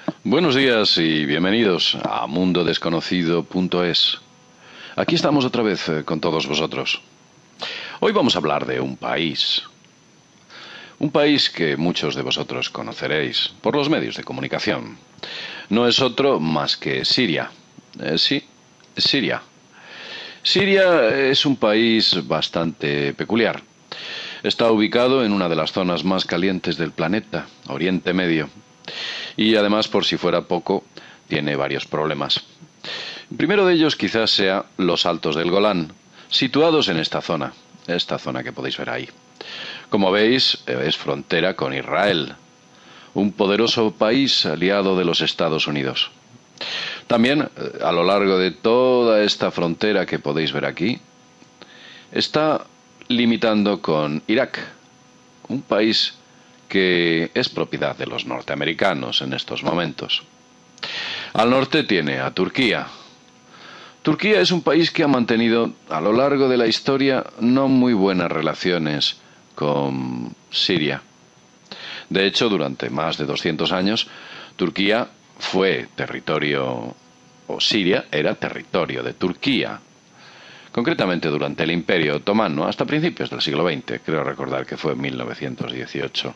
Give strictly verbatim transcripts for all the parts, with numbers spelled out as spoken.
Buenos días y bienvenidos a mundo desconocido punto es. Aquí estamos otra vez eh, con todos vosotros. Hoy vamos a hablar de un país. Un país que muchos de vosotros conoceréis por los medios de comunicación. No es otro más que Siria. Eh, sí, Siria. Siria es un país bastante peculiar. Está ubicado en una de las zonas más calientes del planeta, Oriente Medio. Y además, por si fuera poco, tiene varios problemas. El primero de ellos quizás sea los Altos del Golán, situados en esta zona, esta zona que podéis ver ahí. Como veis, es frontera con Israel, un poderoso país aliado de los Estados Unidos. También, a lo largo de toda esta frontera que podéis ver aquí, está limitando con Irak, un país que es propiedad de los norteamericanos en estos momentos. Al norte tiene a Turquía. Turquía es un país que ha mantenido a lo largo de la historia no muy buenas relaciones con Siria. De hecho, durante más de doscientos años, Turquía fue territorio, o Siria era territorio de Turquía. Concretamente durante el Imperio Otomano, hasta principios del siglo veinte, creo recordar que fue en mil novecientos dieciocho.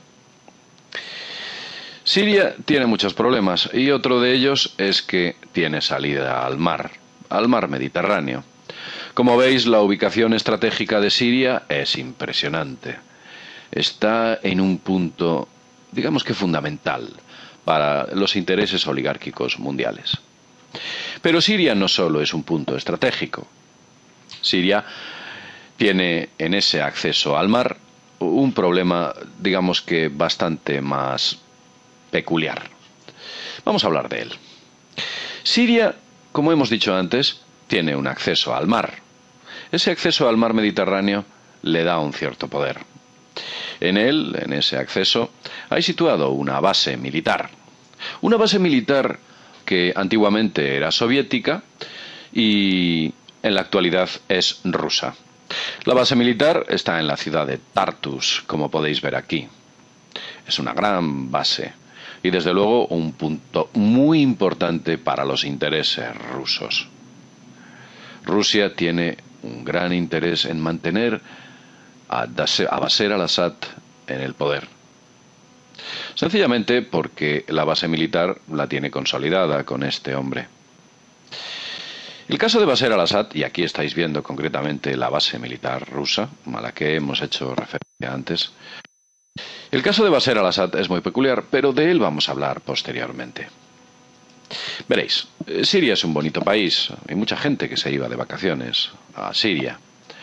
Siria tiene muchos problemas y otro de ellos es que tiene salida al mar, al mar Mediterráneo. Como veis, la ubicación estratégica de Siria es impresionante. Está en un punto, digamos que fundamental, para los intereses oligárquicos mundiales. Pero Siria no solo es un punto estratégico. Siria tiene en ese acceso al mar un problema, digamos que bastante más peculiar. Vamos a hablar de él. Siria, como hemos dicho antes, tiene un acceso al mar. Ese acceso al mar Mediterráneo le da un cierto poder. En él, en ese acceso, hay situado una base militar. Una base militar que antiguamente era soviética y en la actualidad es rusa. La base militar está en la ciudad de Tartus, como podéis ver aquí. Es una gran base y desde luego un punto muy importante para los intereses rusos. Rusia tiene un gran interés en mantener a Bashar al-Assad en el poder. Sencillamente porque la base militar la tiene consolidada con este hombre. El caso de Bashar al-Assad, y aquí estáis viendo concretamente la base militar rusa, a la que hemos hecho referencia antes. El caso de Bashar al-Assad es muy peculiar, pero de él vamos a hablar posteriormente. Veréis, Siria es un bonito país, hay mucha gente que se iba de vacaciones a Siria.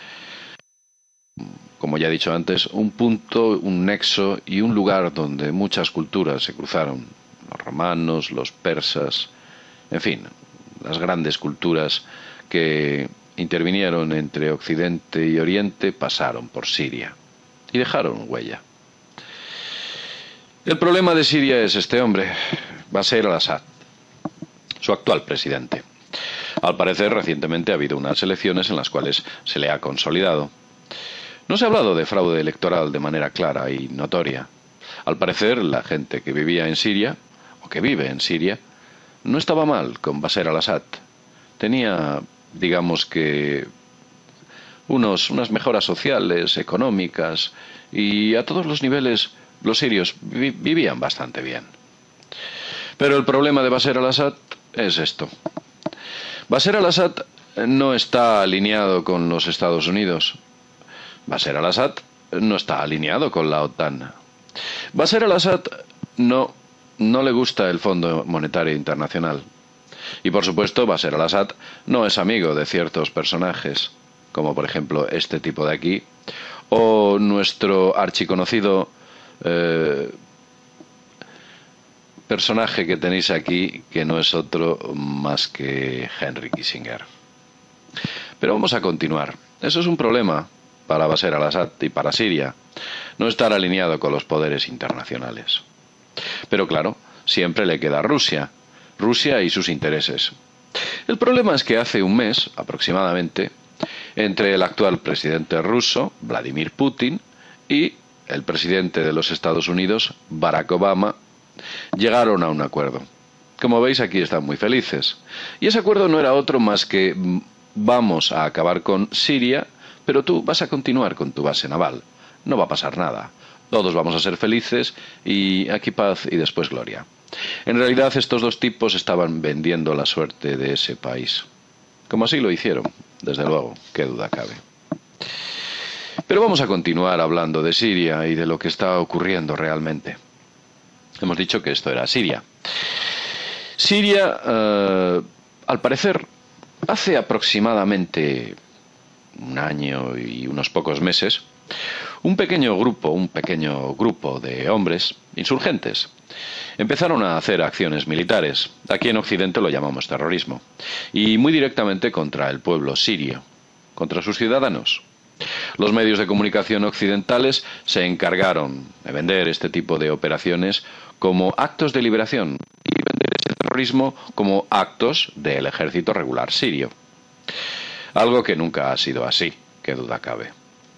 Como ya he dicho antes, un punto, un nexo y un lugar donde muchas culturas se cruzaron. Los romanos, los persas, en fin, las grandes culturas que intervinieron entre Occidente y Oriente pasaron por Siria y dejaron huella. El problema de Siria es este hombre, Bashar al-Assad, su actual presidente. Al parecer, recientemente ha habido unas elecciones en las cuales se le ha consolidado. No se ha hablado de fraude electoral de manera clara y notoria. Al parecer, la gente que vivía en Siria, o que vive en Siria, no estaba mal con Bashar al-Assad. Tenía, digamos que, unos, unas mejoras sociales, económicas, y a todos los niveles los sirios vi vivían bastante bien. Pero el problema de Bashar al-Assad es esto. Bashar al-Assad no está alineado con los Estados Unidos. Bashar al-Assad no está alineado con la OTAN. Bashar al-Assad no, no le gusta el Fondo Monetario Internacional. Y por supuesto, Bashar al-Assad no es amigo de ciertos personajes, como por ejemplo este tipo de aquí, o nuestro archiconocido eh, personaje que tenéis aquí, que no es otro más que Henry Kissinger. Pero vamos a continuar. Eso es un problema para Bashar al-Assad y para Siria, no estar alineado con los poderes internacionales. Pero claro, siempre le queda Rusia, Rusia y sus intereses. El problema es que hace un mes, aproximadamente, entre el actual presidente ruso, Vladimir Putin, y el presidente de los Estados Unidos, Barack Obama, llegaron a un acuerdo. Como veis, aquí están muy felices. Y ese acuerdo no era otro más que vamos a acabar con Siria, pero tú vas a continuar con tu base naval. No va a pasar nada. Todos vamos a ser felices y aquí paz y después gloria. En realidad estos dos tipos estaban vendiendo la suerte de ese país. Como así lo hicieron, desde luego, qué duda cabe. Pero vamos a continuar hablando de Siria y de lo que está ocurriendo realmente. Hemos dicho que esto era Siria. Siria, eh, al parecer, hace aproximadamente un año y unos pocos meses, un pequeño grupo, un pequeño grupo de hombres insurgentes empezaron a hacer acciones militares. Aquí en Occidente lo llamamos terrorismo. Y muy directamente contra el pueblo sirio, contra sus ciudadanos. Los medios de comunicación occidentales se encargaron de vender este tipo de operaciones como actos de liberación y vender ese terrorismo como actos del ejército regular sirio. Algo que nunca ha sido así, qué duda cabe.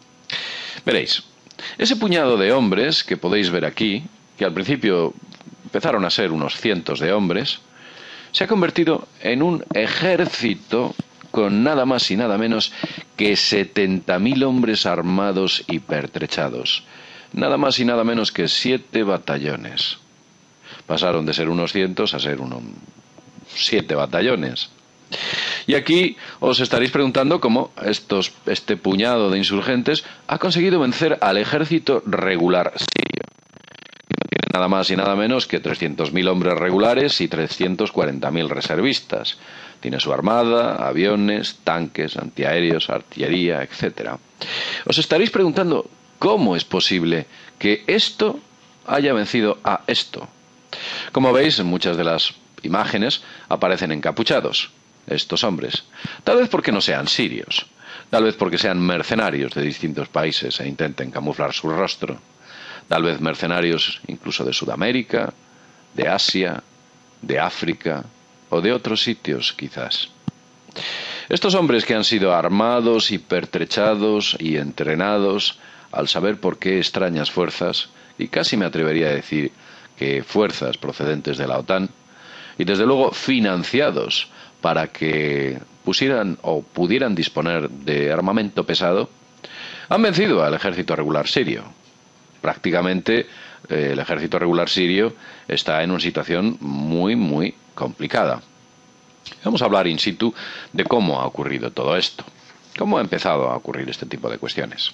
Veréis, ese puñado de hombres que podéis ver aquí, que al principio empezaron a ser unos cientos de hombres, se ha convertido en un ejército con nada más y nada menos que setenta mil hombres armados y pertrechados. Nada más y nada menos que siete batallones. Pasaron de ser unos cientos a ser unos siete batallones. Y aquí os estaréis preguntando cómo estos, este puñado de insurgentes ha conseguido vencer al ejército regular sirio. No tiene nada más y nada menos que trescientos mil hombres regulares y trescientos cuarenta mil reservistas. Tiene su armada, aviones, tanques, antiaéreos, artillería, etcétera. Os estaréis preguntando cómo es posible que esto haya vencido a esto. Como veis, en muchas de las imágenes aparecen encapuchados estos hombres. Tal vez porque no sean sirios, tal vez porque sean mercenarios de distintos países e intenten camuflar su rostro, tal vez mercenarios incluso de Sudamérica, de Asia, de África o de otros sitios quizás. Estos hombres que han sido armados y pertrechados y entrenados al saber por qué extrañas fuerzas, y casi me atrevería a decir que fuerzas procedentes de la OTAN, y desde luego financiados para que pusieran o pudieran disponer de armamento pesado, han vencido al ejército regular sirio. Prácticamente eh, el ejército regular sirio está en una situación muy, muy complicada. Vamos a hablar in situ de cómo ha ocurrido todo esto, cómo ha empezado a ocurrir este tipo de cuestiones.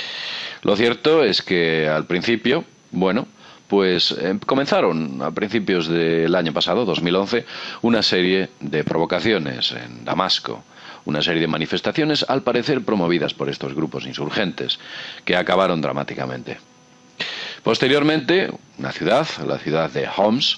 Lo cierto es que al principio, bueno, pues eh, comenzaron a principios del año pasado, dos mil once, una serie de provocaciones en Damasco, una serie de manifestaciones al parecer promovidas por estos grupos insurgentes, que acabaron dramáticamente. Posteriormente, una ciudad, la ciudad de Homs,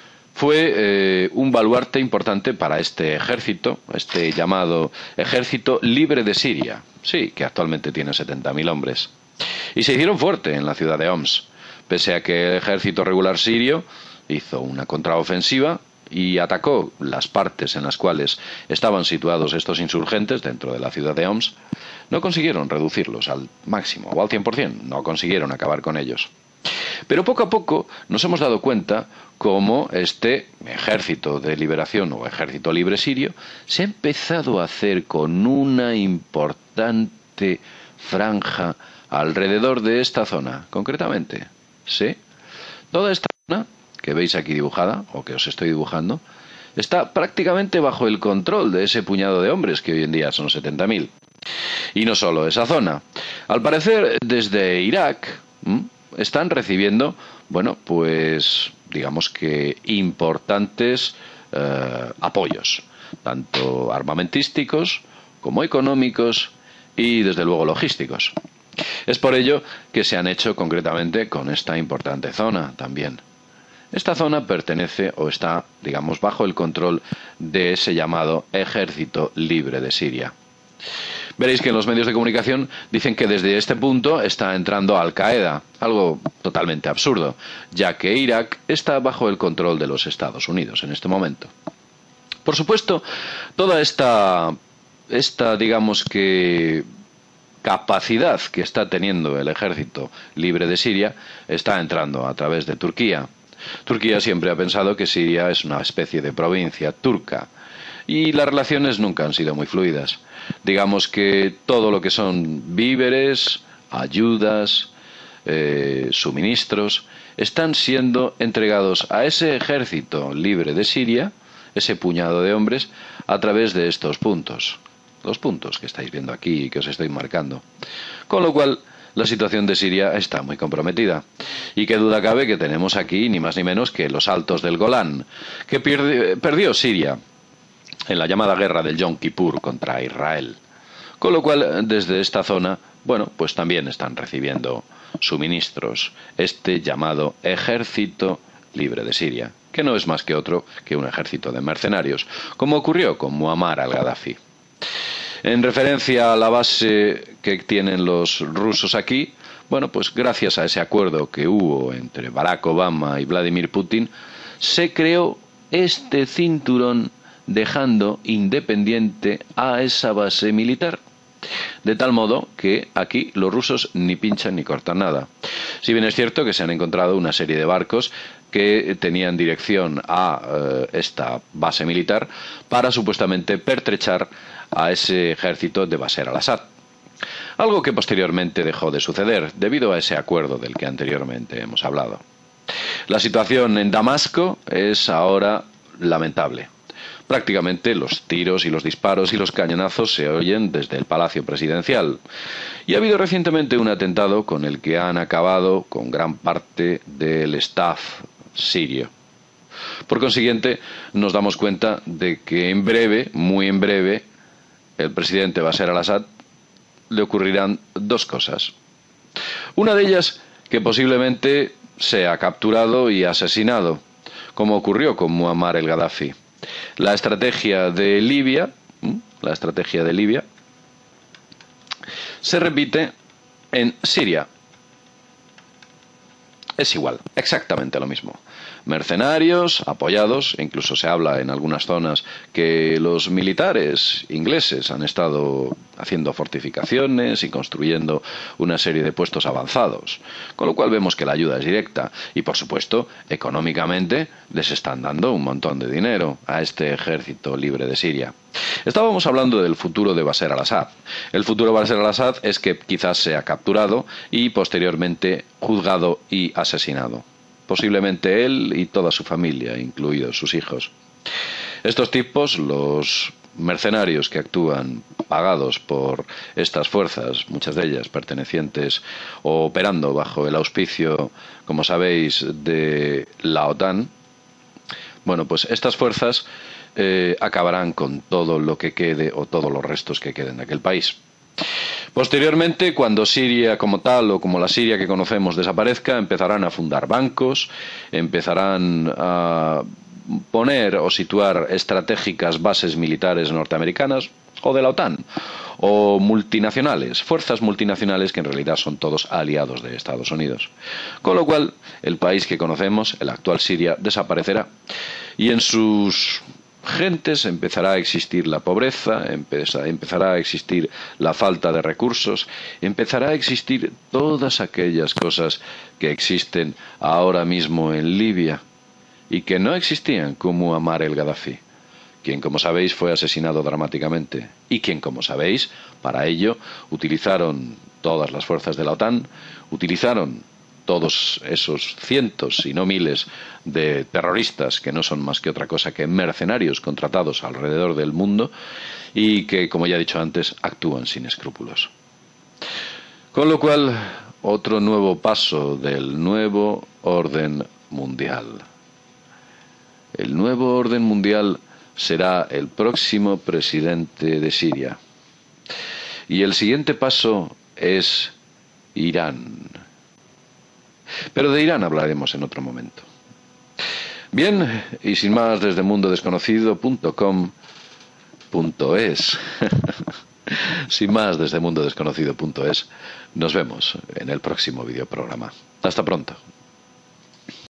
fue eh, un baluarte importante para este ejército, este llamado Ejército Libre de Siria, sí, que actualmente tiene setenta mil hombres. Y se hicieron fuerte en la ciudad de Homs, pese a que el ejército regular sirio hizo una contraofensiva y atacó las partes en las cuales estaban situados estos insurgentes dentro de la ciudad de Homs, no consiguieron reducirlos al máximo o al cien por cien, no consiguieron acabar con ellos. Pero poco a poco nos hemos dado cuenta cómo este ejército de liberación o ejército libre sirio se ha empezado a hacer con una importante franja alrededor de esta zona, concretamente. ¿Sí? Toda esta zona que veis aquí dibujada, o que os estoy dibujando, está prácticamente bajo el control de ese puñado de hombres que hoy en día son setenta mil. Y no solo esa zona. Al parecer, desde Irak ¿m? están recibiendo, bueno, pues digamos que importantes eh, apoyos, tanto armamentísticos como económicos y desde luego logísticos. Es por ello que se han hecho concretamente con esta importante zona también. Esta zona pertenece o está, digamos, bajo el control de ese llamado Ejército Libre de Siria. Veréis que en los medios de comunicación dicen que desde este punto está entrando Al-Qaeda, algo totalmente absurdo, ya que Irak está bajo el control de los Estados Unidos en este momento. Por supuesto, toda esta, esta digamos que capacidad que está teniendo el Ejército Libre de Siria está entrando a través de Turquía. Turquía siempre ha pensado que Siria es una especie de provincia turca y las relaciones nunca han sido muy fluidas. Digamos que todo lo que son víveres, ayudas, eh, suministros, están siendo entregados a ese ejército libre de Siria, ese puñado de hombres, a través de estos puntos. Los puntos que estáis viendo aquí y que os estoy marcando. Con lo cual, la situación de Siria está muy comprometida. Y qué duda cabe que tenemos aquí ni más ni menos que los altos del Golán, que pierde, perdió Siria en la llamada guerra del Yom Kippur contra Israel. Con lo cual, desde esta zona, bueno, pues también están recibiendo suministros, este llamado Ejército Libre de Siria, que no es más que otro que un ejército de mercenarios, como ocurrió con Muammar al-Gaddafi. En referencia a la base que tienen los rusos aquí, bueno, pues gracias a ese acuerdo que hubo entre Barack Obama y Vladimir Putin, se creó este cinturón dejando independiente a esa base militar. De tal modo que aquí los rusos ni pinchan ni cortan nada. Si bien es cierto que se han encontrado una serie de barcos que tenían dirección a eh, esta base militar para supuestamente pertrechar a ese ejército de Bashar al-Assad. Algo que posteriormente dejó de suceder debido a ese acuerdo del que anteriormente hemos hablado. La situación en Damasco es ahora lamentable. Prácticamente los tiros y los disparos y los cañonazos se oyen desde el Palacio Presidencial. Y ha habido recientemente un atentado con el que han acabado con gran parte del staff sirio. Por consiguiente, nos damos cuenta de que en breve, muy en breve, el presidente Bashar al-Assad le ocurrirán dos cosas. Una de ellas, que posiblemente sea capturado y asesinado, como ocurrió con Muammar el-Gaddafi. La estrategia de Libia, la estrategia de Libia, se repite en Siria. Es igual, exactamente lo mismo. Mercenarios, apoyados, e incluso se habla en algunas zonas que los militares ingleses han estado haciendo fortificaciones y construyendo una serie de puestos avanzados, con lo cual vemos que la ayuda es directa y, por supuesto, económicamente les están dando un montón de dinero a este ejército libre de Siria. Estábamos hablando del futuro de Bashar al-Assad. El futuro de Bashar al-Assad es que quizás sea capturado y posteriormente juzgado y asesinado. Posiblemente él y toda su familia, incluidos sus hijos. Estos tipos, los mercenarios que actúan pagados por estas fuerzas, muchas de ellas pertenecientes o operando bajo el auspicio, como sabéis, de la OTAN, bueno, pues estas fuerzas eh, acabarán con todo lo que quede o todos los restos que queden de aquel país. Posteriormente, cuando Siria como tal o como la Siria que conocemos desaparezca, empezarán a fundar bancos, empezarán a poner o situar estratégicas bases militares norteamericanas o de la OTAN, o multinacionales, fuerzas multinacionales que en realidad son todos aliados de Estados Unidos. Con lo cual, el país que conocemos, el actual Siria, desaparecerá. Y en sus gentes empezará a existir la pobreza, empezará a existir la falta de recursos, empezará a existir todas aquellas cosas que existen ahora mismo en Libia y que no existían con Muammar el-Gaddafi, quien, como sabéis, fue asesinado dramáticamente y quien, como sabéis, para ello utilizaron todas las fuerzas de la OTAN, utilizaron todos esos cientos, si no miles, de terroristas que no son más que otra cosa que mercenarios contratados alrededor del mundo y que, como ya he dicho antes, actúan sin escrúpulos. Con lo cual, otro nuevo paso del nuevo orden mundial. El nuevo orden mundial será el próximo presidente de Siria. Y el siguiente paso es Irán. Pero de Irán hablaremos en otro momento. Bien, y sin más, desde mundo desconocido punto com punto es. Sin más, desde mundo desconocido punto es. Nos vemos en el próximo videoprograma. Hasta pronto.